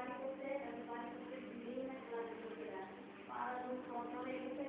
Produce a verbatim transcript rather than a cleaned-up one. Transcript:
বাড়ি করতে, বাড়ি করতে বিভিন্ন ক্লাসে করতে দেয়। পাড়া সব সময়